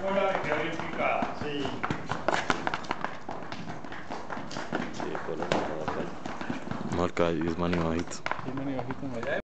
fuera de que bien picada. Sí. Sí, por la marca. Marca y es mani bajito. Sí, mani bajito,